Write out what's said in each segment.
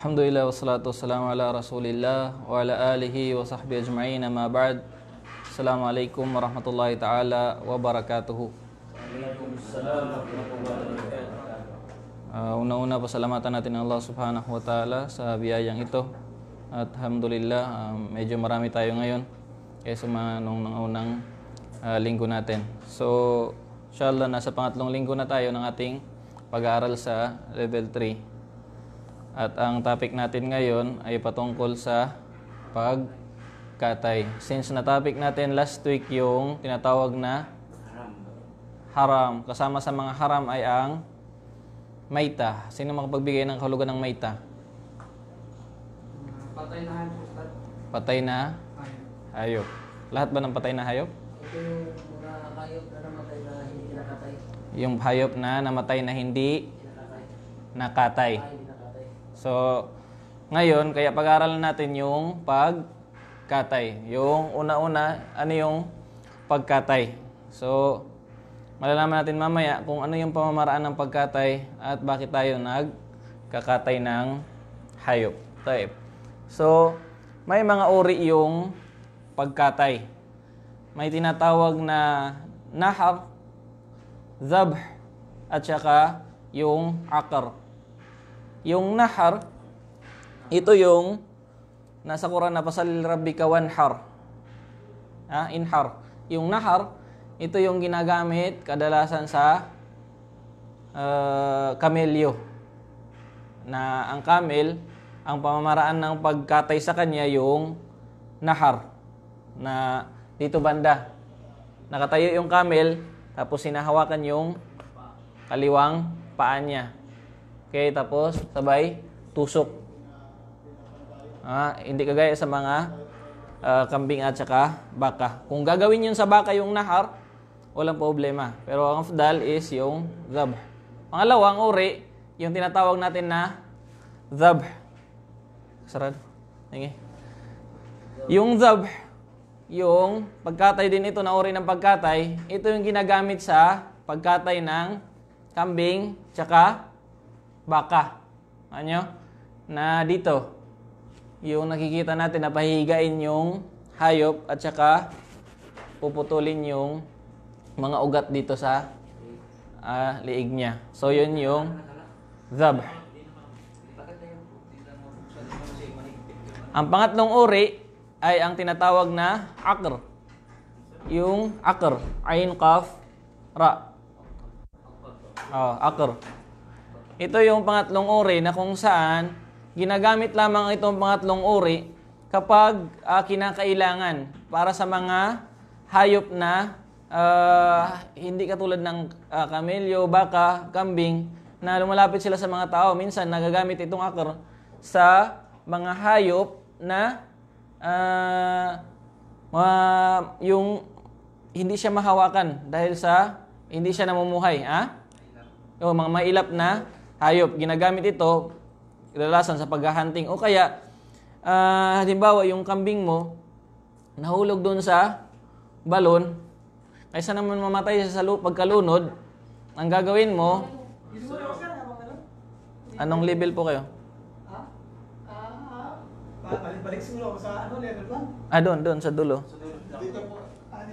Alhamdulillah wassalatu wassalamu ala rasulillah wa ala alihi wa sahbihi ajma'in amma ba'd. Assalamualaikum warahmatullahi ta'ala wabarakatuh. Una-una pasalamatan natin Allah subhanahu wa ta'ala sa biyayang ito. At alhamdulillah, medyo marami tayo ngayon kaysa nung unang linggo natin. So, inshallah, nasa pangatlong linggo na tayo ng ating pag-aaral sa level 3. At ang topic natin ngayon ay patungkol sa pagkatay. Since na-topic natin last week yung tinatawag na haram. Kasama sa mga haram ay ang maita. Sino makapagbigay ng kahulugan ng maita? Patay na hayop, Ustad. Patay na hayop. Lahat ba ng patay na hayop? Ito yung mga hayop na namatay na hindi kinakatay. Yung hayop na namatay na hindi nakatay. Hindi nakatay. So, ngayon, kaya pag-aaralan natin yung pagkatay. Yung una-una, ano yung pagkatay? So, malalaman natin mamaya kung ano yung pamamaraan ng pagkatay at bakit tayo nagkakatay ng hayop. Type. So, may mga uri yung pagkatay. May tinatawag na nahar, zabh, at saka yung akar. Yung nahar, ito yung nasa Quran na pasalil rabbika wanhar. Inhar. Yung nahar, ito yung ginagamit kadalasan sa kamelyo. Na ang kamel, ang pamamaraan ng pagkatay sa kanya yung nahar. Na dito banda. Nakatayo yung kamel, tapos hinahawakan yung kaliwang paa niya. Okay, tapos sabay tusok. Hindi kagaya sa mga kambing at saka baka. Kung gagawin yun sa baka yung nahar, walang problema. Pero ang afdal is yung zabh. Pangalawang uri, yung tinatawag natin na zabh. Sarad. Hingi. Yung zabh, yung pagkatay din ito na uri ng pagkatay, ito yung ginagamit sa pagkatay ng kambing tsaka baka. Ano? Na dito, yung nakikita natin na pahihigain yung hayop at saka puputulin yung mga ugat dito sa liig niya. So, yun yung zabh. Ang pangatlong uri ay ang tinatawag na akr. Yung akr, ain, qaf, ra. Akr. Ito yung pangatlong uri na kung saan ginagamit lamang itong pangatlong uri kapag kinakailangan para sa mga hayop na hindi katulad ng kamelyo, baka, kambing na lumalapit sila sa mga tao. Minsan nagagamit itong akar sa mga hayop na yung hindi siya mahawakan dahil sa hindi siya namumuhay. Yung mga mailap na hayop, ginagamit ito kadalasan sa paghahunting. O kaya, halimbawa, yung kambing mo, nahulog doon sa balon, kaysa naman mamatay siya sa pagkalunod, ang gagawin mo, anong level po kayo? Balik siguro sa level 1? Doon, sa dulo. Dito po.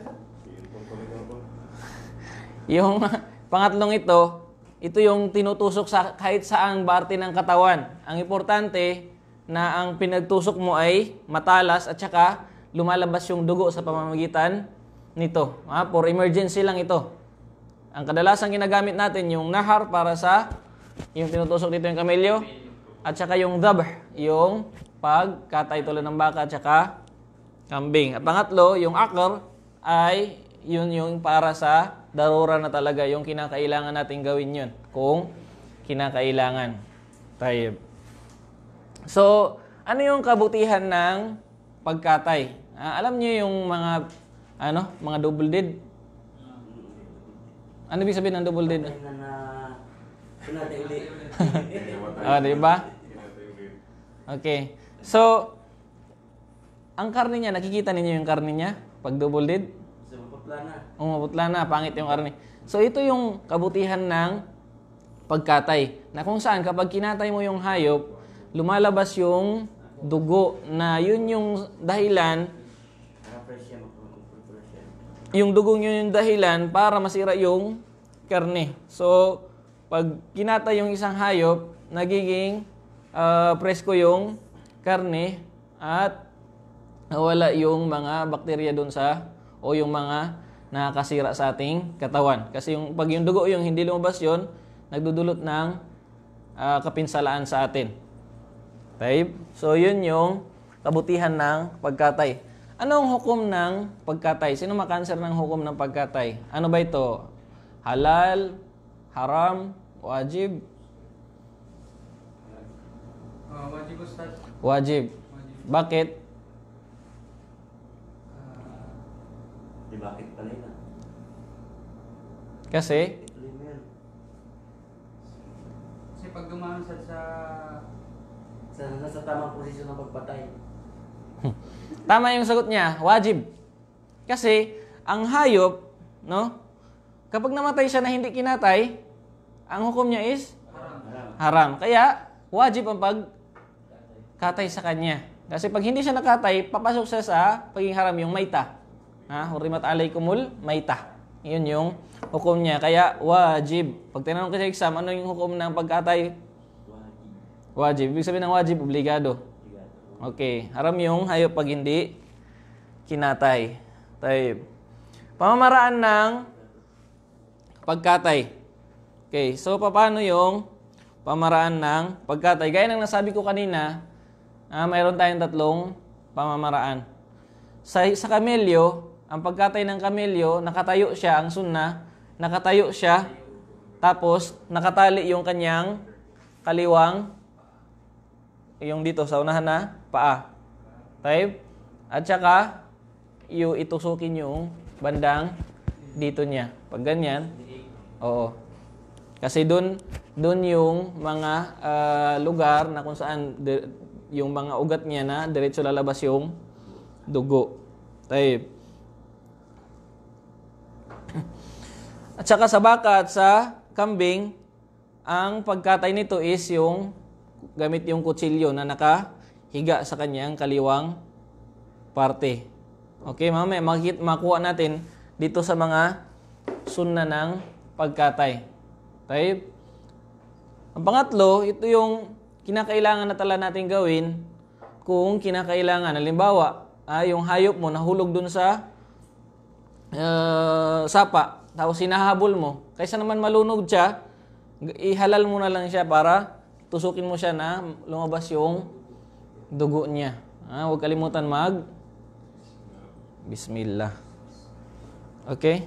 Yung pangatlong ito yung tinutusok sa kahit saang parte ng katawan. Ang importante na ang pinagtusok mo ay matalas at saka lumalabas yung dugo sa pamamagitan nito. For emergency lang ito. Ang kadalasan ginagamit natin yung nahar para sa yung tinutusok dito yung kamelyo at saka yung zabh, yung pagkatay tulad ng baka at saka kambing. At pangatlo, yung akar ay yun yung para sa darura na talaga, yung kinakailangan natin gawin yun kung kinakailangan tayo. So, ano yung kabutihan ng pagkatay? Alam niyo yung mga double dead? Ano ibig sabihin ng double dead? Diba? Okay. So, ang karne niya, nakikita ninyo yung karne niya pag double dead? Maputla na, pangit yung karne. So, ito yung kabutihan ng pagkatay. Na kung saan, kapag kinatay mo yung hayop, lumalabas yung dugo na yun yung dahilan, yung dugong yun yung dahilan para masira yung karne. So, pag kinatay yung isang hayop, nagiging presko yung karne at nawala yung mga bakterya doon sa o yung mga nakakasira sa ating katawan. Kasi pag yung dugo yung hindi lumabas yun, nagdudulot ng kapinsalaan sa atin. Okay? So, yun yung kabutihan ng pagkatay. Anong hukom ng pagkatay? Sino makanser ng hukom ng pagkatay? Ano ba ito? Halal, haram, wajib? Wajib Ustad. Wajib. Bakit? Di bakit pala yun? Kasi? Kasi pag dumano sa Nasa tamang posisyon ng pagpatay. Tama yung sagot niya, wajib. Kasi, ang hayop, no? Kapag namatay siya na hindi kinatay, ang hukom niya is haram. Kaya, wajib ang pagkatay sa kanya. Kasi pag hindi siya nakatay, papasok siya sa pagiging haram yung maita. Hurimat alaykumul maita. Yun yung hukom niya. Kaya, wajib. Pag tinanong ka sa exam, ano yung hukom ng pagkatay? Wajib. Ibig sabihin ng wajib, obligado. Okay. Haram yung hayop pag hindi kinatay. Tayo. Pamamaraan ng pagkatay. Okay. So, paano yung pamamaraan ng pagkatay? Gaya ng nasabi ko kanina, mayroon tayong tatlong pamamaraan. Sa kamelyo, ang pagkatay ng kamelyo, nakatayo siya, ang sunnah, nakatayo siya, tapos nakatali yung kanyang kaliwang, yung dito sa unahan na paa. Type. At saka, itusukin yung bandang dito niya. Pag ganyan, oo. Kasi doon yung mga lugar na kung saan yung mga ugat niya na diretso lalabas yung dugo. Type. At saka sa baka at sa kambing, ang pagkatay nito is yung gamit yung kutsilyo na nakahiga sa kanyang kaliwang parte. Okay, mamaya makuha natin dito sa mga sunna ng pagkatay. Okay? Ang pangatlo, ito yung kinakailangan na tala natin gawin kung kinakailangan. Halimbawa, yung hayop mo nahulog dun sa sapa, tapos hinahabol mo. Kaysa naman malunod siya, ihalal mo na lang siya para tusukin mo siya na lumabas yung dugo niya. Huwag kalimutan Bismillah. Okay?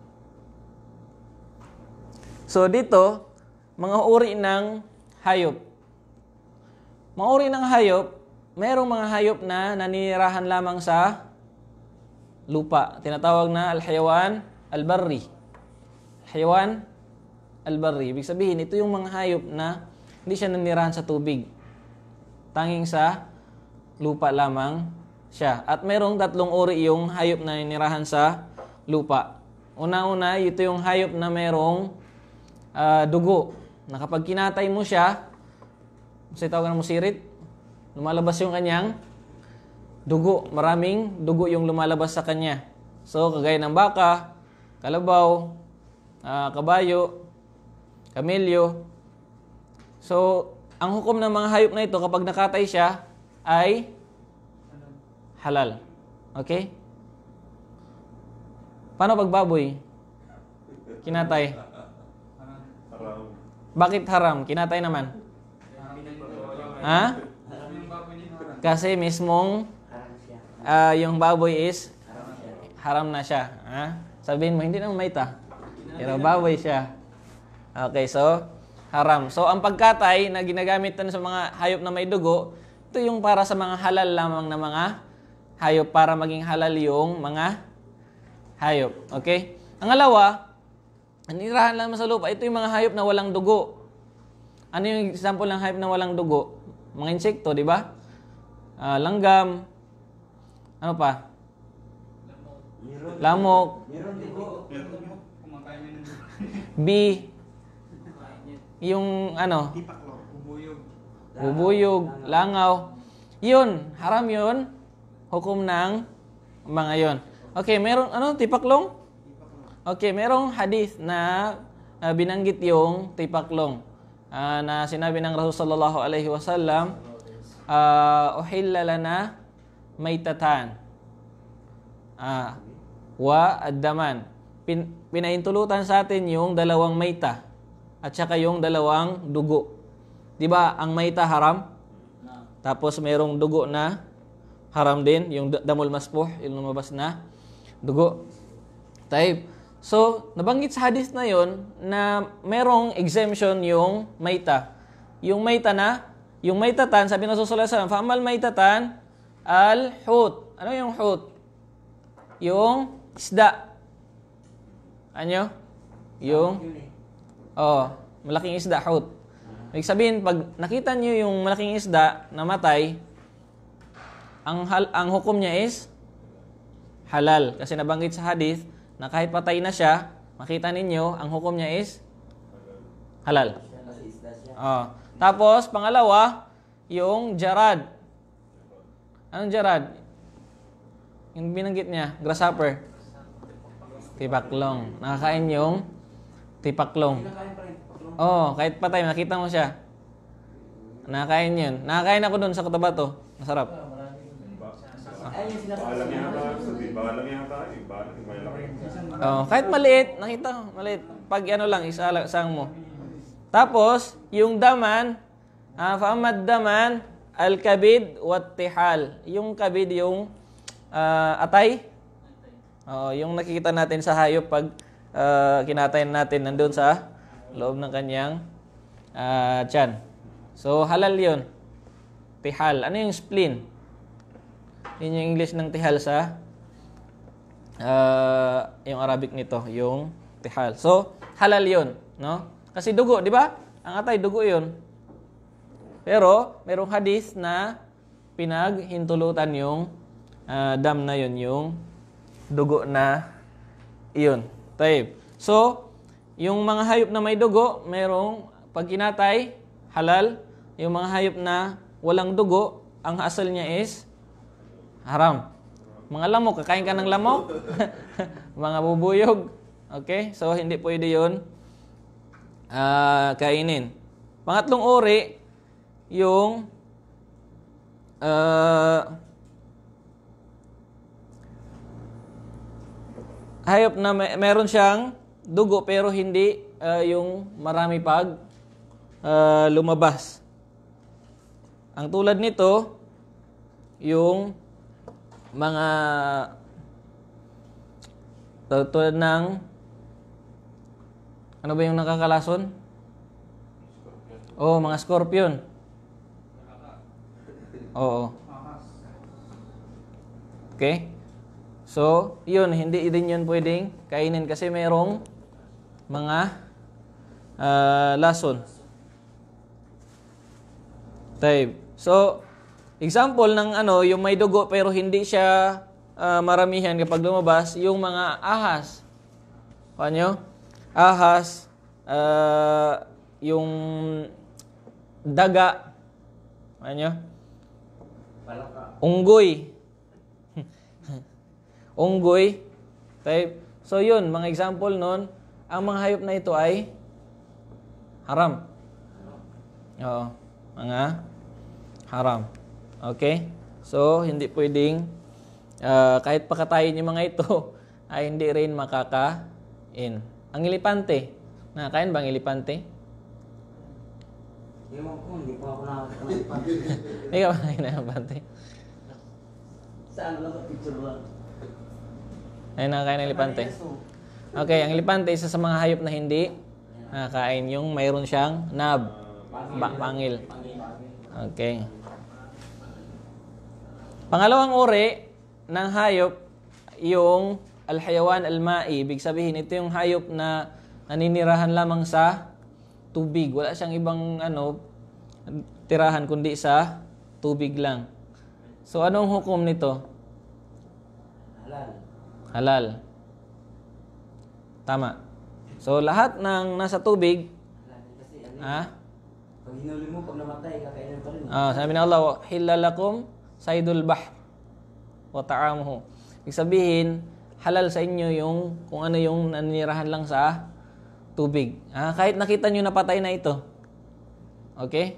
So dito, mga uri ng hayop. Mga uri ng hayop, mayroong mga hayop na naninirahan lamang sa lupa. Tinatawag na al-hayawan al-barri. Hayawan al-barri. Ibig sabihin, ito yung mga hayop na hindi siya nanirahan sa tubig. Tanging sa lupa lamang siya. At mayroong tatlong uri yung hayop na nanirahan sa lupa. Una-una, ito yung hayop na mayroong dugo. Na kapag kinatay mo siya, tawagan mo sirit, lumalabas yung kanyang dugo. Maraming dugo yung lumalabas sa kanya. So, kagaya ng baka, kalabaw, kabayo, kamelyo. So, ang hukom ng mga hayop na ito kapag nakatay siya ay halal. Okay? Paano pag baboy? Kinatay. Bakit haram? Kinatay naman. Kasi mismong yung baboy is haram na siya. Sabihin mo, hindi naman maita. Pero baboy siya. Okay, so haram. So, ang pagkatay na ginagamit sa mga hayop na may dugo, ito yung para sa mga halal lamang na mga hayop para maging halal yung mga hayop. Okay? Ang alawa, nanirahan lamang sa lupa, ito yung mga hayop na walang dugo. Ano yung example ng hayop na walang dugo? Mga insekto, di ba? Langgam. Ano pa? Lamok. Bee. Yung ano? bubuyog, langaw. Yun, haram yun. Hukom ng mga yon. Okay, merong tipaklong? Okay, merong hadith na binanggit yung tipaklong. Na sinabi ng Rasul sallallahu alaihi wasallam, uhilla lana maitatan wa addaman. Pinaintulutan sa atin yung dalawang maita at saka yung dalawang dugo. 'Di ba? Ang maita haram. Tapos merong dugo na haram din, yung damul maspuh, yung lumabas na dugo. Type. So, nabanggit sa hadith na yon na merong exemption yung maita. Yung maitatan, sabi ng Rasulullah sallallahu alaihi wasallam, fa'amal maitatan al-hut. Ano yung hut? Yung isda. Ano? Yung malaking isda, hut. Ibig sabihin, pag nakita niyo yung malaking isda na matay, ang hukom niya is halal. Kasi nabanggit sa hadith na kahit patay na siya, makita ninyo, ang hukom niya is halal. Tapos, pangalawa, yung jarad. Anong jarad? Yung binanggit niya, grasshopper. Tipaklong. Nakakain yung tipaklong. Kahit patay, nakita mo siya. Nakakain yun. Nakakain ako dun sa Cotabato. Masarap. Kahit maliit, nakita ko, maliit. Pag lang, isang mo. Tapos, yung daman, fa'amad daman, al-kabid, wat-tihal. Yung kabid, yung atay. Yung nakikita natin sa hayop pag kinatayin natin nandun sa loob ng kanyang tiyan. So, halal yun. Tihal. Ano yung spleen? Yun yung English ng tihal sa yung Arabic nito, yung tihal. So, halal yun, no? Kasi dugo, di ba? Ang atay, dugo yun. Pero, merong hadith na pinaghintulutan yung dam na yun, yung dugo na yun. Taib. So, yung mga hayop na may dugo, merong pag kinatay, halal. Yung mga hayop na walang dugo, ang asal niya is haram. Mga lamok, kakain ka ng lamok. Mga bubuyog. Okay? So, hindi pwede yun kainin. Pangatlong uri, yung hayop na meron siyang dugo pero hindi yung marami pag lumabas. Ang tulad nito, yung mga tulad ng ano ba yung nakakalason? Mga scorpion. Oo. Okay? So, yun, hindi din yun pwedeng kainin kasi merong mga lason. Type. So, example ng yung may dugo pero hindi siya maramihan kapag lumabas, yung mga ahas. Paano? Ahas, yung daga. Paano? Unggoy. Unggoy. Type. So, yun, mga example nun, ang mga hayop na ito ay haram. Oo. Mga haram. Okay? So, hindi pwedeng kahit pakatayin yung mga ito ay hindi rin makakain. Ang elepante. Nakakain ba ang elepante? Hindi pa ako nakakita ng elepante. Hindi ka ba nakakain ng elepante? Saan lang sa picture lang? Ay, nakakain ng elepante. Okay, ang elepante, isa sa mga hayop na hindi nakakain yung mayroon siyang nab. Pangil. Okay. Pangalawang uri ng hayop, yung al-hayawan al-ma'i. Ibig sabihin, ito yung hayop na naninirahan lamang sa tubig. Wala siyang ibang tirahan kundi sa tubig lang. So, anong hukom nito? Halal. Tama. So, lahat ng nasa tubig, Pag hinuli mo, pag namatay, kakainin pa rin. Sabi ng Allah, hilalakum saydul bahr wa ta'amuhu. Ibig sabihin, halal sa inyo yung kung ano yung nanirahan lang sa tubig. Kahit nakita nyo na patay na ito. Okay?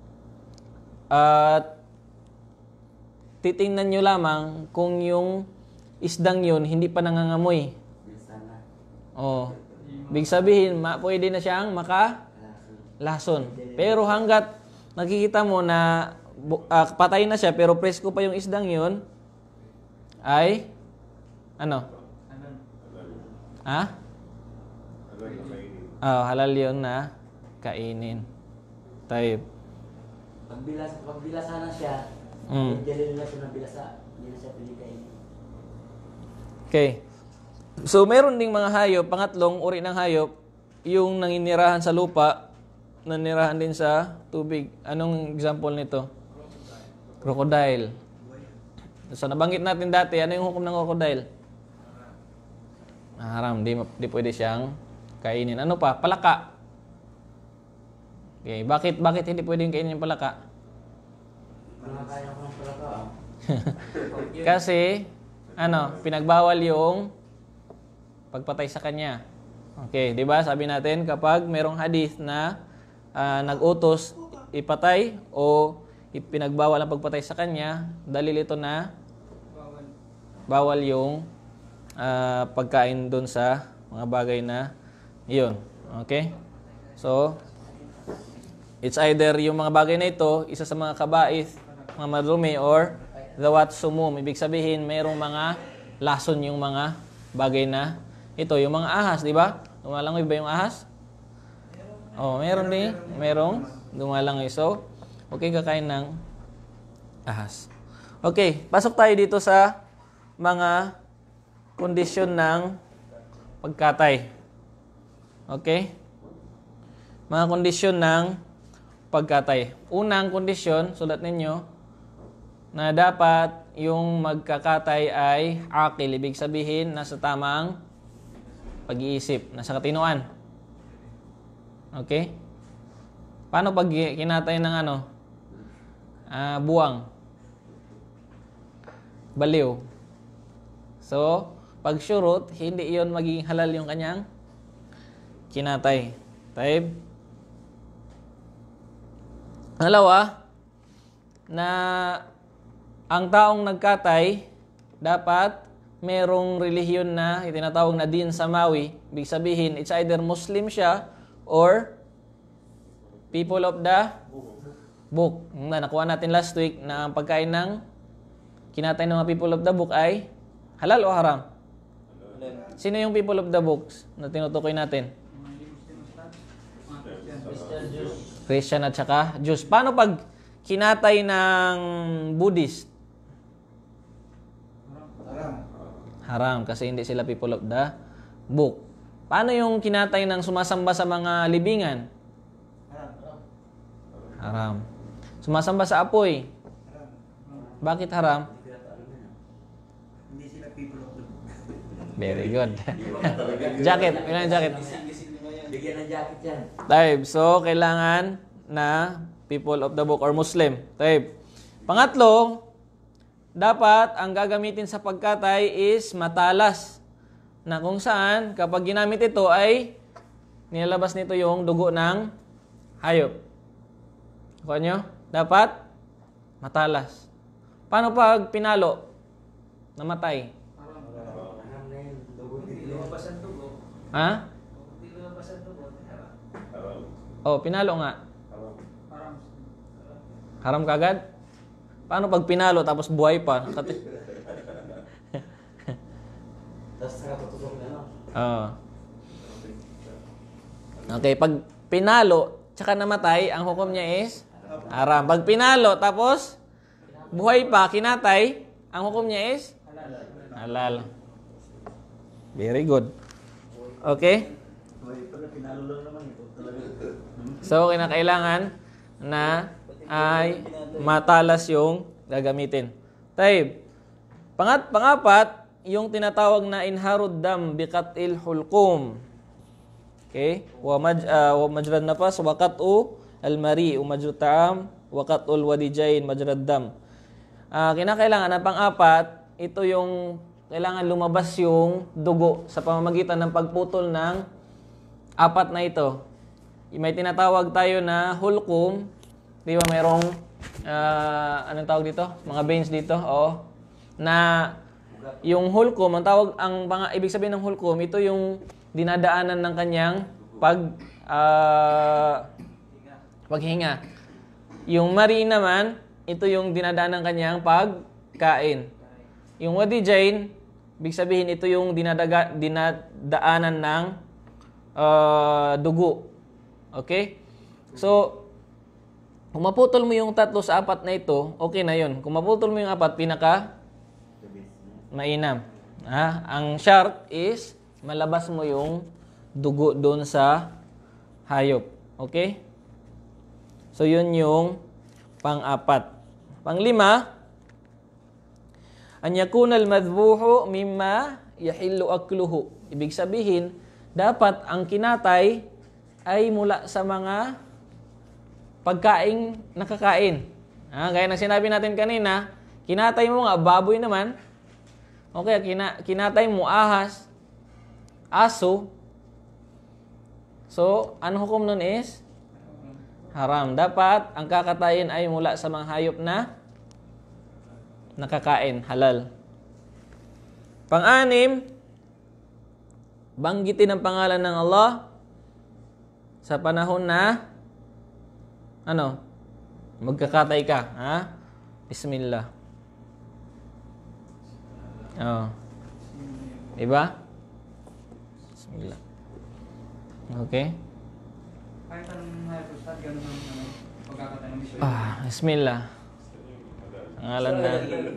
At titingnan nyo lamang kung yung isdang yun hindi pa nangangamoy. Sana. Ibig sabihin, pwede na siyang makalason. Pero hanggat nakikita mo na patay na siya pero presko pa yung isdang yun, ay ano? Halal yun na kainin. Tayo. Pagbilasa na siya, dili na siya nabilasa, hindi na siya pwede kainin. Okay. So, meron ding mga hayop, pangatlong uri ng hayop, yung nanginirahan sa lupa, nanirahan din sa tubig. Anong example nito? Crocodile. So, nabanggit natin dati, ano yung hukom ng crocodile? Haram. Di pwede siyang kainin. Ano pa? Palaka. Okay. Bakit hindi pwedeng kainin yung palaka? Kaya ko ng palaka. Kasi, pinagbawal yung pagpatay sa kanya. Okay, di ba? Sabi natin, kapag merong hadith na nag-utos ipatay o ipinagbawal ang pagpatay sa kanya, dalil ito na bawal yung pagkain dun sa mga bagay na iyon. Okay? So, it's either yung mga bagay na ito, isa sa mga kabais, mga madumi, or dawat sumum. Ibig sabihin, mayroong mga lason yung mga bagay na ito. Yung mga ahas, di ba? Dumalangoy ba yung ahas? Meron din. Merong dumalangoy. So, okay kakain ng ahas. Okay, pasok tayo dito sa mga kondisyon ng pagkatay. Okay? Mga kondisyon ng pagkatay. Unang kondisyon, sulat ninyo, na dapat yung magkakatay ay akil. Ibig sabihin, nasa tamang pag-iisip, nasa katinoan. Okay? Paano pag kinatay ng buwang? Baliw. So, pag syurut, hindi iyon magiging halal yung kanyang kinatay. Taib? Dalawa, na ang taong nagkatay dapat merong relihiyon na itinatawag na din samawi. Ibig sabihin, it's either Muslim siya or people of the book. Nakuha natin last week na ang pagkain ng kinatay ng mga people of the book ay halal o haram? Sino yung people of the books na tinutukoy natin? Christian at saka Jews. Paano pag kinatay ng Buddhist? Haram kasi hindi sila people of the book. Paano yung kinatay ng sumasamba sa mga libingan? Haram. Sumasamba sa apoy? Bakit haram? Hindi sila people of the book. Very good. Jacket. Ilan yung jacket? Bigyan ng jacket yan. Taib. So, kailangan na people of the book or Muslim. Taib. Pangatlo, dapat ang gagamitin sa pagkatay is matalas. Na kung saan, kapag ginamit ito ay nilalabas nito yung dugo ng hayop. Kuha nyo? Dapat matalas. Paano pag pinalo? Namatay. Ha? Pinalo nga. Haram kagad? Paano pag pinalo tapos buhay pa? Tapos nakatutok na, no? Okay, pag pinalo tsaka namatay, ang hukom niya is haram. Pag pinalo tapos buhay pa, kinatay, ang hukom niya is halal. Very good. Okay? So, kinakailangan na ay matalas yung gagamitin. Taib. Pangapat, yung tinatawag na inharud dam biqatil hulqum. Okay? Wa majran nafas wa qat'u al-mari majrad ta'am wa qat'ul wadijain majrad dam. Kinakailangan na pang-apat, ito yung kailangan lumabas yung dugo sa pamamagitan ng pagputol ng apat na ito. May tinatawag tayo na hulkum. Di ba mayroong, anong tawag dito? Mga veins dito, na yung hulkum, ibig sabihin ng hulkum, ito yung dinadaanan ng kanyang paghinga. Yung mari naman, ito yung dinadaanan ng kanyang pagkain. Yung wadijain, ibig sabihin ito yung dinadaanan ng dugo. Okay? So, kung maputol mo yung 3 sa 4 na ito, okay na yun. Kung maputol mo yung 4, mainam. Ang sharp is, malabas mo yung dugo doon sa hayop. Okay? So, yun yung pang-4. Pang-5, an yakuna al-madhbuhu mimma yahillu akluhu. Ibig sabihin, dapat ang kinatay ay mula sa mga pagkaing nakakain. Gaya ng sinabi natin kanina, kinatay mo nga, baboy naman. Okay, kinatay mo ahas, aso. So, ano hukom nun is? Haram. Dapat ang kakatayin ay mula sa mga hayop na nakakain, halal. Pang-6, banggitin ang pangalan ng Allah sa panahon na magkakatay ka, Bismillah. Diba? Bismillah. Okay? Kahit anong hayop, Ustad, ganun ang pagkakataon ng bisyo. Bismillah. Pangalan na.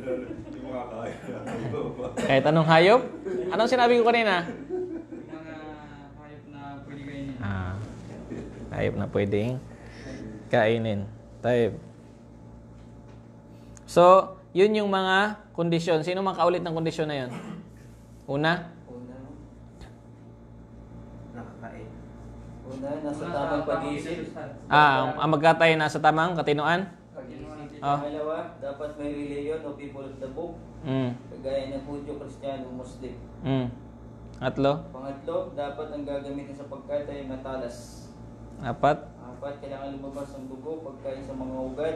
Kahit anong hayop? Anong sinabi ko kanina? Mga hayop na pwede kainin. Hayop na pwedeng kainin. Tayo. So, yun yung mga kondisyon. Sino makaulit ng kondisyon na yun? Una? Nakakain. Una, nasa tamang pag-iisip. Ang magkatay nasa tamang katinuan? Pangalawa, dapat may reliyon o people of the book. Kagaya ng Hudyo, Kristiyano, Muslim. Atlo? Pangatlo, dapat ang gagamitin sa pagkatay ay matalas. 4? Kailangan lumabas ang dugo, pagkain sa mga ugat.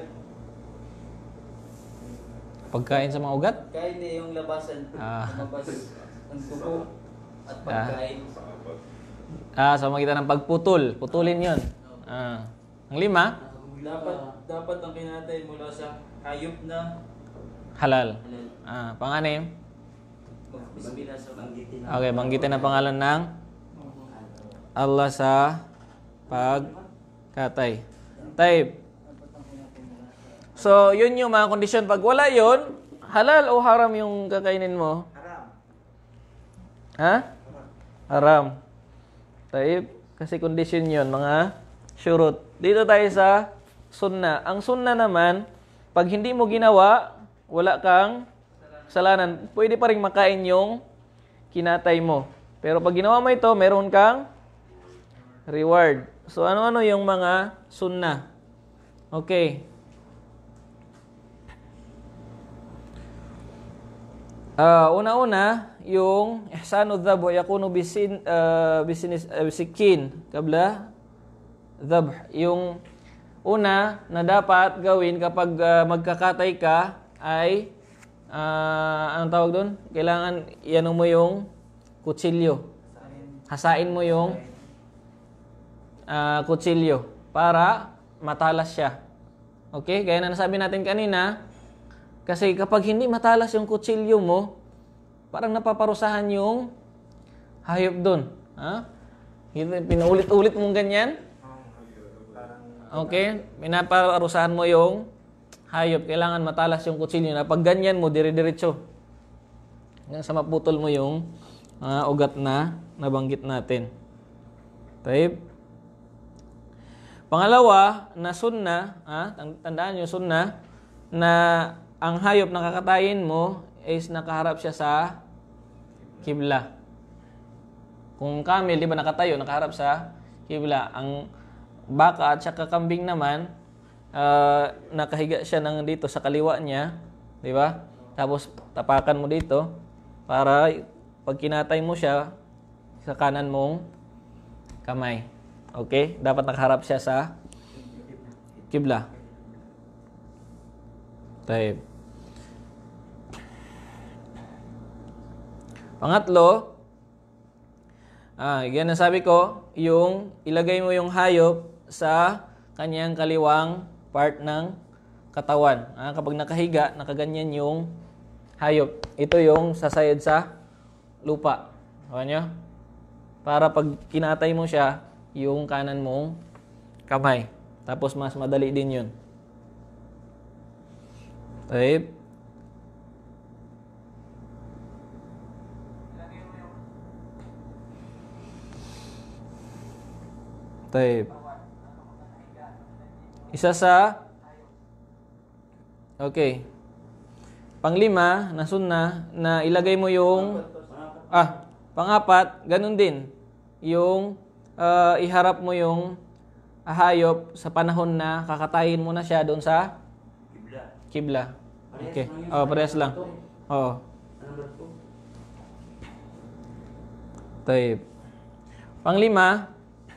Pagkain sa mga ugat? Pagkain na yung labasan. Lumabas ang dugo at pagkain. Sa magitan ng pagputol. Putulin yun. Ang 5? Dapat ang kinatay mula sa hayop na Halal. Pang-6? Bismillah sa Okay, banggitin ang pangalan ng Allah sa pagkatay. Type. So, yun yung mga kondisyon. Pag wala yun, halal o haram yung kakainin mo? Haram. Type. Kasi kondisyon yun, mga syurut. Dito tayo sa sunnah. Ang sunnah naman, pag hindi mo ginawa, wala kang kasalanan. Pwede pa rin makain yung kinatay mo. Pero pag ginawa mo ito, meron kang reward. So, ano-ano yung mga sunnah? Okay. Una-una, yung ihsanu dhabh yakunu bisikin kabla dhabh. Yung una na dapat gawin kapag magkakatay ka ay anong tawag doon? Kailangan iano mo yung kutsilyo. Hasain mo yung kutsilyo para matalas siya. Okay? Gaya na nasabi natin kanina, kasi kapag hindi matalas yung kutsilyo mo, parang napaparusahan yung hayop doon. Pinaulit-ulit mong ganyan. Okay? Pinaparusahan mo yung hayop. Kailangan matalas yung kutsilyo na pag ganyan mo, dire-diretso. Hanggang sa maputol mo yung ugat na nabanggit natin. Taib. Pangalawa, na sunnah, tandaan nyo sunnah, na ang hayop na kakatayin mo is nakaharap siya sa kibla. Kung camel, di ba nakatayo, nakaharap sa kibla. Ang baka at saka kambing naman, nakahiga siya ng dito sa kaliwa niya, di ba? Tapos tapakan mo dito para pag kinatay mo siya sa kanan mong kamay. Okay? Dapat nakaharap siya sa kibla. Tayo. Pangatlo, yan ang sabi ko, yung ilagay mo yung hayop sa kanyang kaliwang part ng katawan. Kapag nakahiga, nakaganyan yung hayop. Ito yung sasayad sa lupa. Alam nyo? Para pag kinatay mo siya, yung kanan mong kamay. Tapos mas madali din yun. Taib. Taib. Isa sa okay. Panglima na sunna na ilagay mo yung pangapat, ganun din. Yung iharap mo yung hayop sa panahon na kakatayin mo na siya doon sa kibla. Okay. Parehas lang. Oo. Taib. Panglima,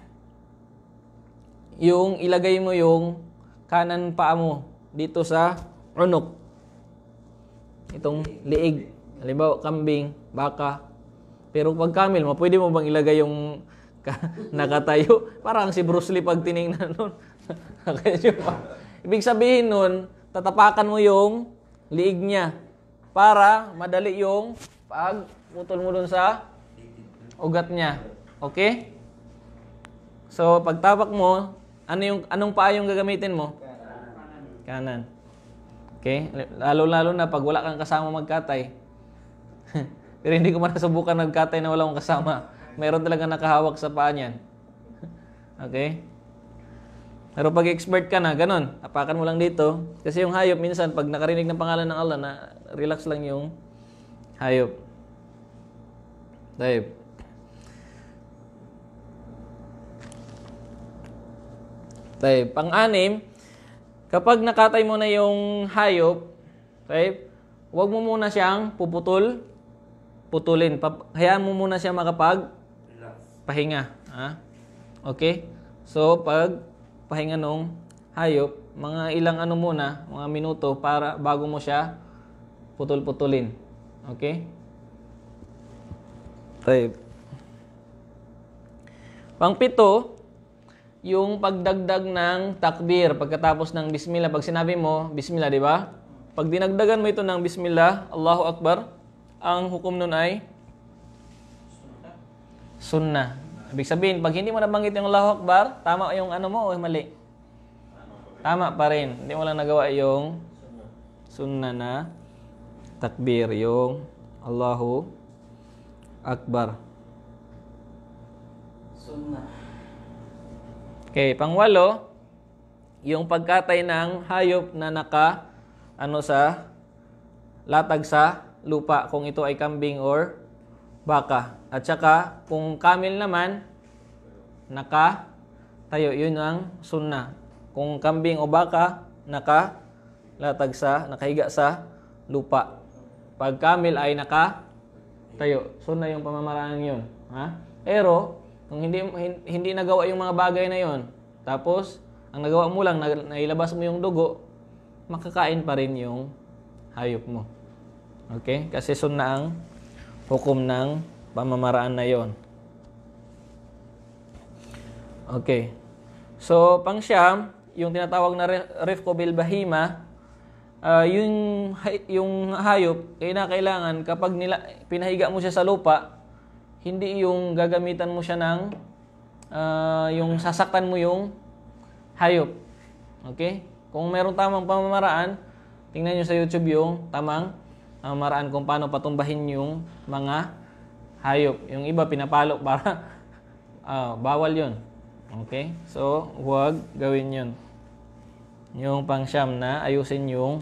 yung ilagay mo yung kanan paa mo dito sa unok. Itong liig. Halimbawa, kambing, baka. Pero pag camel mo, pwede mo bang ilagay yung nakatayo? Parang si Bruce Lee pag tinignan nun. Ibig sabihin nun, tatapakan mo yung liig niya para madali yung pagputol mo dun sa ugat niya. Okay? So, pagtapak mo, anong paa yung gagamitin mo? Kanan. Okay? Lalo-lalo na pag wala kang kasama magkatay. Pero hindi ko man nasubukan nagkatay na wala akong kasama. Meron talaga nakahawak sa paa niyan. Okay? Pero pag expert ka na, ganun. Tapakan mo lang dito. Kasi yung hayop, minsan, pag nakarinig ng pangalan ng Allah, na relax lang yung hayop. Taib. Taib. Pang-anim, kapag nakatay mo na yung hayop, taib, huwag mo muna siyang putulin. Hayaan mo muna siya makapag-pahinga. Okay? So, pag pahinga nung hayop, mga ilang muna, mga minuto para bago mo siya putol-putulin. Okay? Taib. Pang-pito, yung pagdagdag ng takbir pagkatapos ng bismillah. Pag sinabi mo, bismillah, di ba? Pag dinagdagan mo ito ng bismillah, Allahu Akbar, ang hukom nun ay sunnah. Ibig sabihin, pag hindi mo nabanggit yung Allahu Akbar, tama yung mo o mali? Tama pa rin. Hindi mo lang nagawa yung sunnah na takbir, yung Allahu Akbar. Sunnah. Okay, pangwalo, yung pagkatay ng hayop na sa latag sa lupa, kung ito ay kambing or baka. At saka, kung camel naman, nakatayo, yun ang sunnah. Kung kambing o baka, nakahiga sa lupa. Pag camel ay nakatayo, sunnah yung pamamaraan yun. Pero, kung hindi nagawa yung mga bagay na yon, tapos ang nagawa mo lang, nailabas mo yung dugo, makakain pa rin yung hayop mo. Okay? Kasi sunnah ang hukom ng pamamaraan na yon. Okay. So, pang-siyam, yung tinatawag na rifqu bil bahima, yung hayop, kailangan kapag pinahiga mo siya sa lupa, hindi yung gagamitan mo siya ng yung sasaktan mo yung hayop. Okay? Kung meron tamang pamamaraan, tingnan nyo sa YouTube yung tamang pamamaraan kung paano patumbahin yung mga hayop. Yung iba pinapalo para bawal yun. Okay? So, huwag gawin yun. Yung pang-siyam na ayusin yung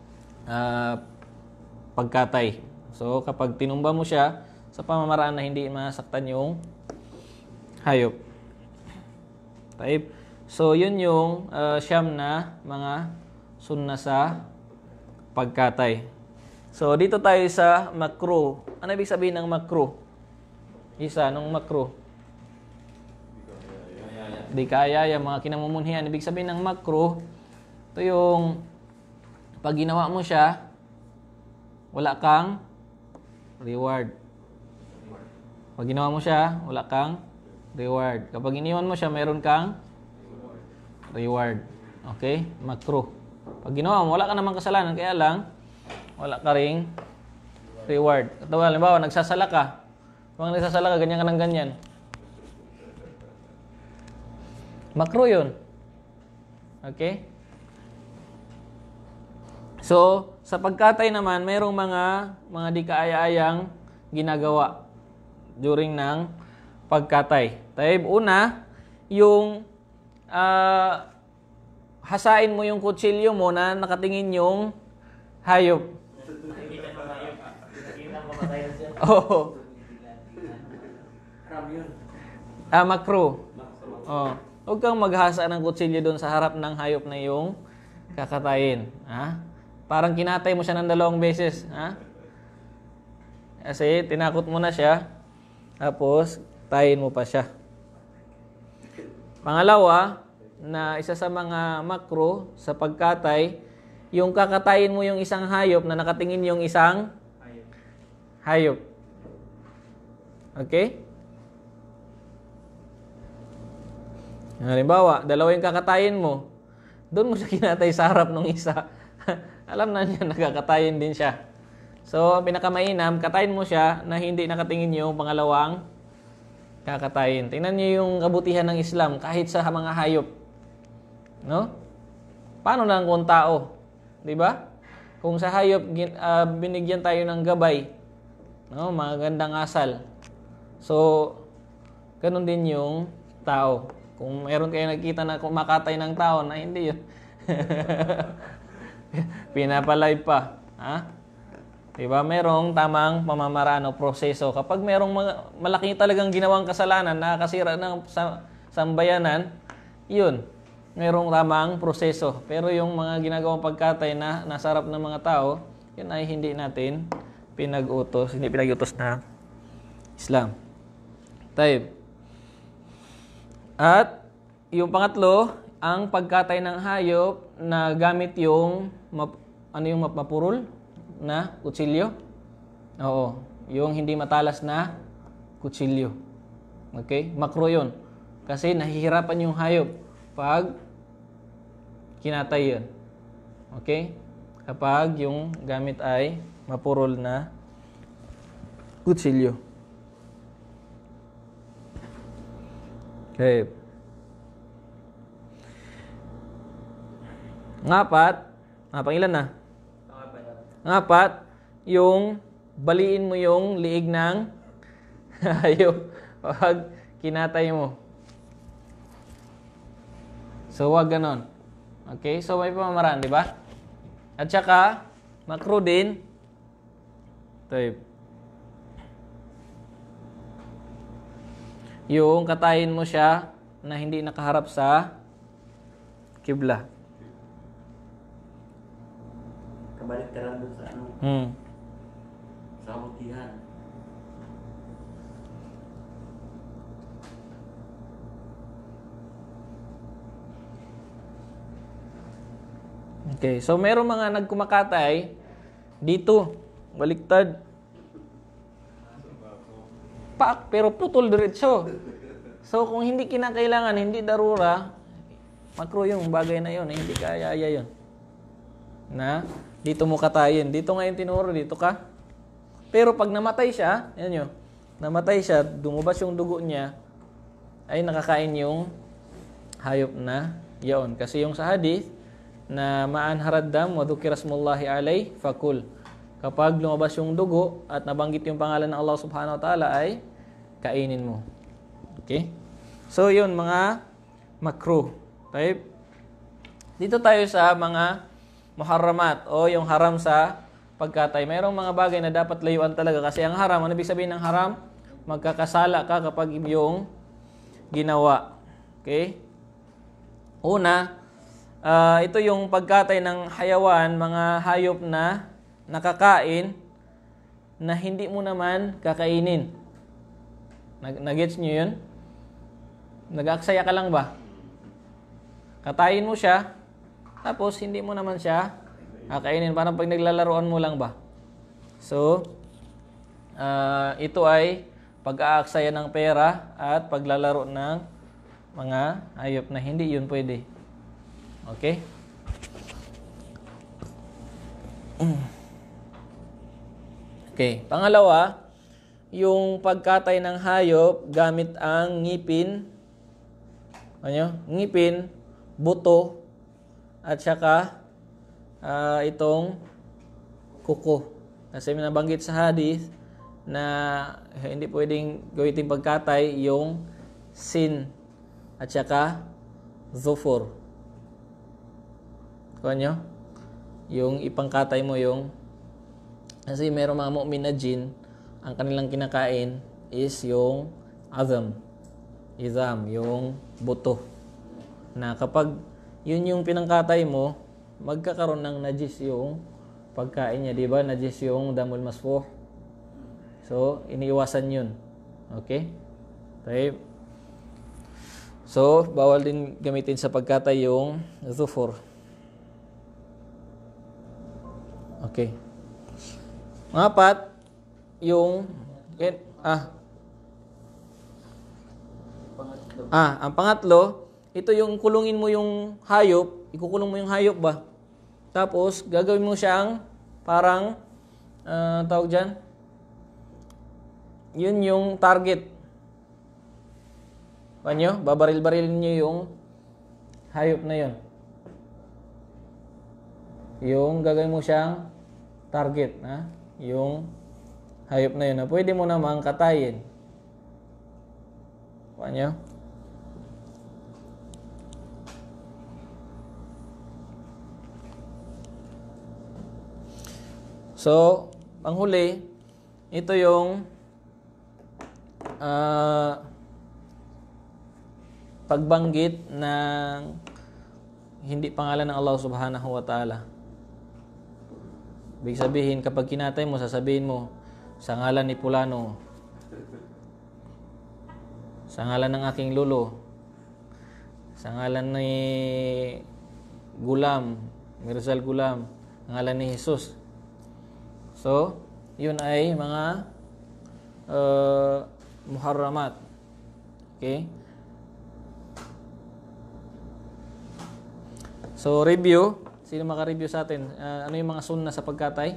pagkatay. So, kapag tinumba mo siya sa pamamaraan na hindi masaktan yung hayop. Taib. So, yun yung siyam na mga sunna sa pagkatay. So, dito tayo sa makruh. Ano ibig sabihin ng makruh? Isa, nung makruh. Di kaaya, mga kinamumuhian. Ibig sabihin ng makruh, ito yung pag ginawa mo siya, wala kang reward. Pag ginawa mo siya, wala kang reward. Kapag iniwan mo siya, meron kang reward. Okay? Makruh. Pag ginawa mo, wala ka namang kasalanan, kaya lang, wala ka ring reward. Ito, halimbawa, nagsasala ka. Kung nagsasala ka, ganyan ka ng ganyan. Makruh yun. Okay? So, sa pagkatay naman, mayroong mga di kaaya-ayang ginagawa during ng pagkatay. Tayo, una, yung hasain mo yung kutsilyo mo na nakatingin yung hayop. Oo. Makruh. Oh. Huwag kang maghasa ng kutsilyo doon sa harap ng hayop na yung kakatayin. Ha? Parang kinatay mo siya ng 2 beses. Ha? Kasi tinakot mo na siya, tapos tayin mo pa siya. Pangalawa, na isa sa mga makruh sa pagkatay, yung kakatayin mo yung isang hayop na nakatingin yung isang hayop. Okay? Halimbawa, 2 yung kakatayin mo, doon mo siya kinatay sa harap ng isa. Alam na niya, nagkakatayin din siya. So, pinakamainam, katayin mo siya na hindi nakatingin yung pangalawang kakatayin. Tingnan niyo yung kabutihan ng Islam kahit sa mga hayop. No? Paano lang kung tao? 'Di ba? Kung sa hayop binigyan tayo ng gabay, no, magandang asal. So, ganun din yung tao. Kung meron kayo nakita na kumakatay ng tao na hindi yun. Pinapalay pa, ha? 'Di ba? Merong tamang pamamaraan o proseso. Kapag merong malaki talagang ginawang kasalanan, nakakasira ng sambayanan, 'yun. Merong tamang proseso. Pero yung mga ginagawang pagkatay na nasa harap ng mga tao, 'yun ay hindi natin pinag-utos, hindi pinag-utos na Islam. Tayo. At yung pangatlo, ang pagkatay ng hayop na gamit yung mapurol na kutsilyo. Oo, yung hindi matalas na kutsilyo. Okay? Makruh yun. Kasi nahihirapan yung hayop pag kinatay yun. Okay? Kapag yung gamit ay mapurol na kutsilyo. Okay. Pangilan na? Ngapat, yung baliin mo yung liig ng hayop pag kinatay mo. So, wag ganon. Okay? So, may pamamaraan, di ba? At saka, makruh din. Tayo. Yung katayin mo siya na hindi nakaharap sa kibla. Kabalik ka lang doon sa sa kabutihan. Okay, so meron mga nagkumakatay dito, baliktad. Pero putol diretso. So kung hindi kinakailangan, hindi darura, makruh yung bagay na yun, hindi kaya yun. Na dito mo katayin, dito ngayon tinuro, dito ka. Pero pag namatay siya, yan yun, namatay siya, dumubas yung dugo niya, ay nakakain yung hayop na yaon. Kasi yung sa hadith, na ma'an haraddam wa dhukira smullahi alay fakul. Kapag lumabas yung dugo at nabanggit yung pangalan ng Allah Subhanahu wa Ta'ala ay kainin mo. Okay? So yun mga makruh. Type. Dito tayo sa mga muharramat o yung haram sa pagkatay. Mayroong mga bagay na dapat layuan talaga kasi ang haram, ano ibig sabihin ng haram? Magkakasala ka kapag yung ginawa. Okay? Una, ito yung pagkatay ng hayawan, mga hayop na nakakain na hindi mo naman kakainin. Nagets nyo yun? Nag-aaksaya ka lang ba? Katayin mo siya, tapos hindi mo naman siya kakainin. Parang pag naglalaroan mo lang ba? So, ito ay pag-aaksaya ng pera at paglalaro ng mga hayop na hindi yun pwede. Okay? Okay. Pangalawa, yung pagkatay ng hayop gamit ang ngipin, ngipin, buto, at saka itong kuko. Kasi may nabanggit sa hadith na hindi pwedeng gawin pagkatay yung sin at saka zufur. Kuha nyo? Yung ipangkatay mo yung, kasi mayroong mga mu'min na jin, ang kanilang kinakain is yung izam, yung buto. Na kapag yun yung pinangkatay mo, magkakaroon ng najis yung pagkain niya, di ba? Najis yung damul masfuh. So, iniiwasan yun. Okay? Okay. So, bawal din gamitin sa pagkatay yung zufur. Okay. Apat, yung ang pangatlo, ito yung kulungin mo yung hayop, ikukulong mo yung hayop ba? Tapos gagawin mo siyang parang tawag diyan. Yun yung target. Panyo, babaril-barilin niyo yung hayop na yun. Yung gagawin mo siyang target, yung hayop na yun na pwede mo namang katayin. Panyo? So, panghuli, ito yung pagbanggit ng hindi pangalan ng Allah Subhanahu wa Ta'ala. Ibig sabihin, kapag kinatay mo, sasabihin mo, sa ngalan ni Pulano, sa ngalan ng aking lolo, sa ngalan ni Gulam, Mirzal Gulam, ang ngalan ni Jesus. So, yun ay mga muharramat. Okay? So, review. Sino maka-review sa atin? Ano yung mga sunnah sa pagkatay?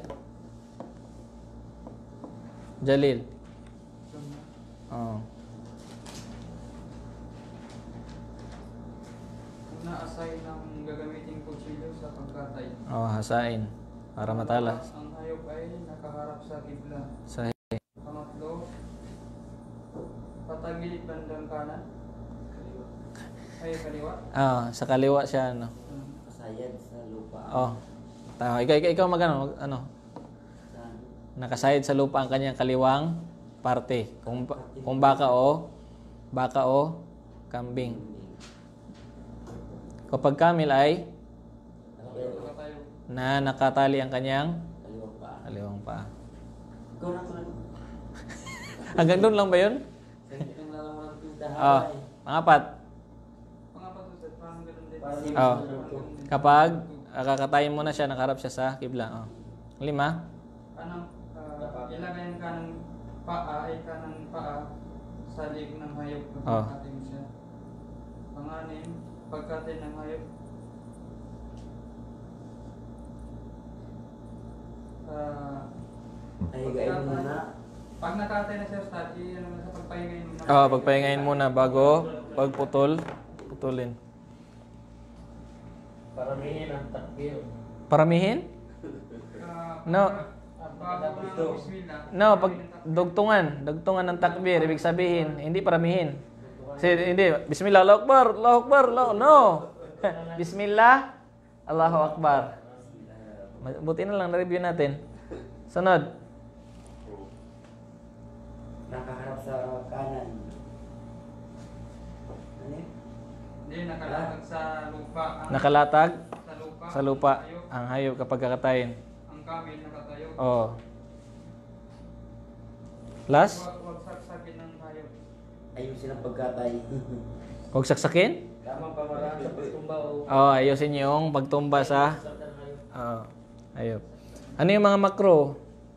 Jalil. Oh. Asay ng gagamitin kutsilyo sa pagkatay. Oh, hasain. Para matalas. Ang hayop ay nakaharap sa kibla. Sahih. Pangatlo, patagilid bandang kanan. Ay, kaliwa. Sa kaliwa siya, ano. Kasayad sa lupa. Oh. Tama. Ikaw magano, ano? Nakasayad sa lupa ang kanyang kaliwang parte. Kung baka o kambing. Kapag kamil ay na nakatali ang kanyang kaliwang paa. Ikaw na ko. Hanggang doon lang ba yun? Ang lalaman ng pintahan. Pangapat. Pangapat, parang ganun din. Kapag kakatayin mo na siya, nakaharap siya sa kibla. Lima. Ilagay ang kanang paa sa liig ng hayop kapag pagkatay mo siya. Panganim, pagkatay ng hayop. Pahigain mo na. Pag nakatay na siya, sa pagpahingayin mo na. Pagpahingayin muna bago putulin. Paramihin ang takbir. Paramihin? No. Pag dugtungan ng takbir, ibig sabihin, hindi paramihin. Hindi, Bismillah, Allahu Akbar, Allahu Akbar, no. Bismillah, Allahu Akbar. Buti na lang, na-review natin. Sunod. Nakaharap sa kanan. Ano yun? Hindi, nakalatag sa lupa. Nakalatag Sa lupa. sa lupa Hayop. ang hayop kapag kakatayin. Ang kami nakatayo. Oh. Last, Huwag saksakin ng hayop. Ayun silang pagkatay. huwag saksakin. Tamang pamaraan sa pagtumba o... Oh, ayusin yung pagtumba sa hayop. Ano yung mga makro?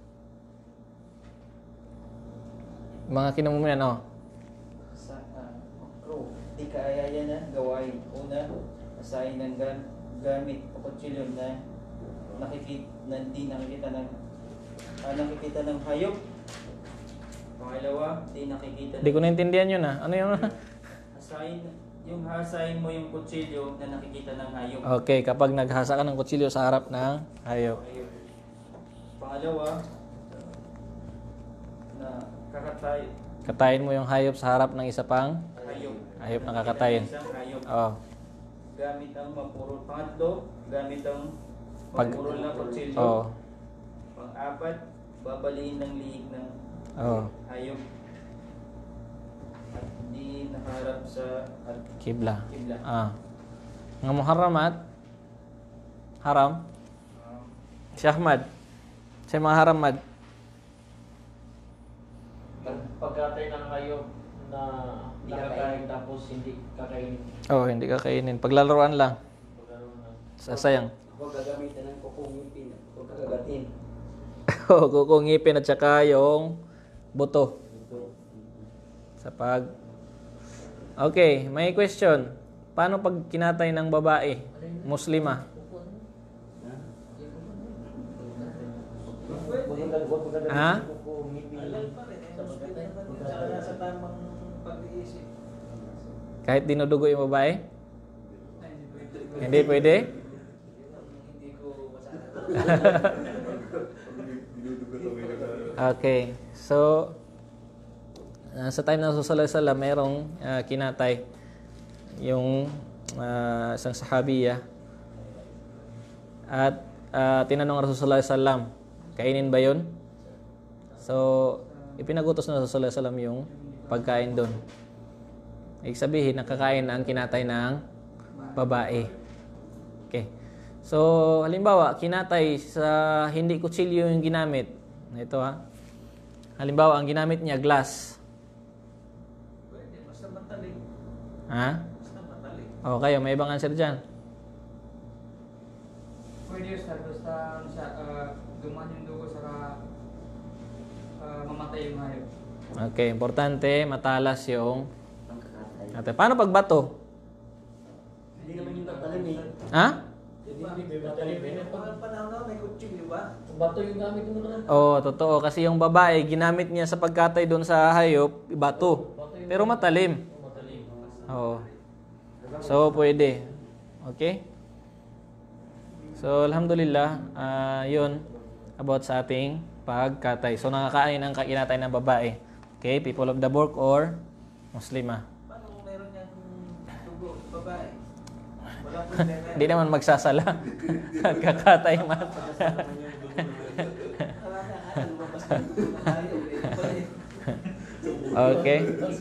Mga kinamumuyan, oh. Sa crew, di kaya yan na gawain. Una, asahin ng gamit o kutsilyo na hindi nakikita ng hayop. Pangalawa, di nakikita Hindi ko naintindihan yun, ah. Ano yung... hasain mo yung kutsilyo na nakikita ng hayop. Okay, kapag naghasa ka ng kutsilyo sa harap ng hayop. Hayop. Pangalawa, na Katayin mo yung hayop sa harap ng isa pang hayop na kakatayin. Isang hayop. Oh. Gamit ang mapurol. Pangatlo, gamit ang Pag- mapurol na kutsilyo. Oh. Pang-apat, babaliin ng liig ng Oh. hayop. At di nakaharap sa Kibla. kibla. Ah. Nga muharramat. Haram. Si Ahmad. Si mga haramad. Pagkatay ng hayop na nakakain tapos hindi kakainin. Oh, hindi kakainin. Paglalaroan lang. Sayang. Huwag gagamitin ng kukungipin. Huwag kagagatin. Oh, kukungipin at saka yung buto. Sa pag... Okay, may question. Paano pag kinatay ng babae? Muslima. Ha? Sa tamang pag-iisip. Kahit dinudugo yung babae? Ay, hindi pwede. Hindi pwede? Hindi ko masasabi. Okay. So, sa time ng Rasulullah sallallahu alaihi wasallam, merong kinatay yung isang sahabiya. At tinanong ang Rasulullah sallallahu alaihi wasallam, kainin ba yun? So, ipinagutos ng Rasulullah sallallahu alaihi wasallam yung pagkain doon. Ibig sabihin, nakakain ang kinatay ng babae. Okay. So, halimbawa, kinatay sa hindi kutsilyo yung ginamit. Ito ha. Halimbawa, ang ginamit niya, glass. Pwede, basta mataling. Ha? Basta mataling. O, kayo, may ibang answer dyan. Pwede yun sir, basta duman yung dugo saka mamatay yung hayop. Okay, importante, matalas yung... Pagkakatay. Paano pag bato? Hindi naman yung matalim eh. Ha? Hindi matalim eh. Pag panahon na may kutsing, di ba? Bato yung gamit mo na. Oo, totoo. Kasi yung babae, ginamit niya sa pagkatay doon sa hayop, bato. Pero matalim. Matalim. Oo. So, pwede. Okay? So, alhamdulillah, yun about sa ating pagkatay. So, nakakain ang kinatay ng babae. Okay? People of the book or Muslima. Paano kung meron niyang dugo, babae? Wala problema. Hindi naman magsasala. Kakatay man. Okay.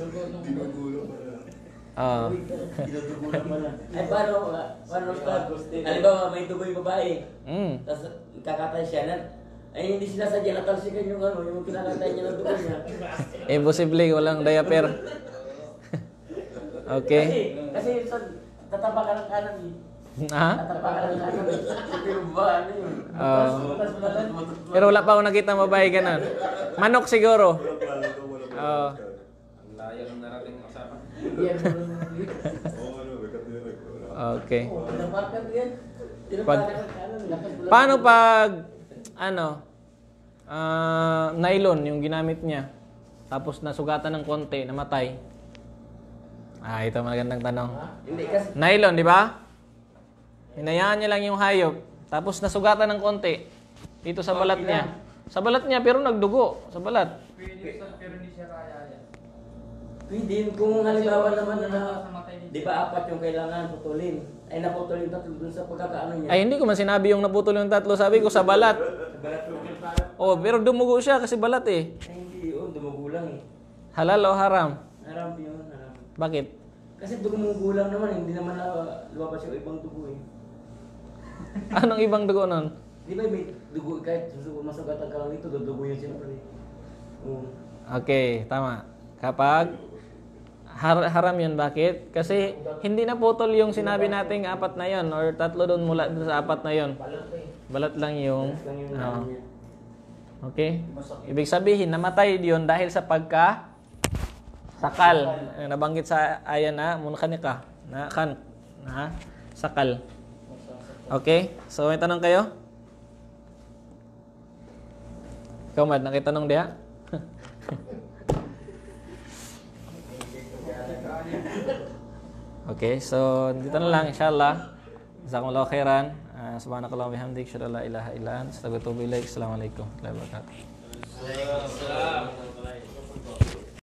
Oh. Ay, paano, halimbawa may dugo yung babae, tapos kakatay siya na, ay hindi sinasadya natalsikan yung yung kinakatay niya ng dugo niya. Imposible, walang diaper. Okay. Kasi tatapakan ng kanan eh. Ha? Tatapakan ng kanan eh. Pero ba, ano yun? Pero wala pa ako nakita babae ganun. Manok siguro. Oh. Layo ng narating usapan. Okay. Tatapakan yan. Pag- Tinapakan ng kanan. lakas mo lang. Paano pag nylon yung ginamit niya tapos nasugatan ng konti, namatay? Ito magandang tanong. Hindi kasi, Nylon, di ba? Hinayaan niya lang yung hayop tapos nasugatan ng konti dito sa balat niya. Sa balat niya pero nagdugo sa balat. Pwede sir, pero hindi siya kaya yan. pwede kung halimbawa naman na, Sa matay niya. di ba apat yung kailangan putulin? Ay naputulin tatlo dun sa pagkakaano niya. Ay, hindi ko man sinabi yung naputol yung tatlo. Sabi ko sa balat. Sa balat yung parang, Oh, pero dumugo siya kasi balat eh. ay hindi yun, dumugulang eh. Halal o haram? Haram yun, haram. Bakit? Kasi dugo mong gulang naman, hindi naman lumabas yung ibang dugo eh. Anong ibang dugo nun? Di ba may dugo, kahit masugatan ka lang dito, dudugo yun siyempre. Okay, tama. Kapag haram yun, bakit? Kasi hindi na putol yung sinabi nating 4 na yun or 3 doon mula dun sa 4 na yun. Balat lang yung... oo. Okay? Ibig sabihin, namatay yun dahil sa sakal. Nabanggit sa aya na munkanika. Sakal. Okay? So, may tanong kayo? Ikaw, Mad, nakitanong diya? Okay, so dito na lang, inshallah. Jazakumullahu khairan. Subhanakallahumma wa bihamdik, asyhadu an la ilaha illa anta, astaghfiruka wa atubu ilaik. Assalamualaikum warahmatullahi wabarakatuh.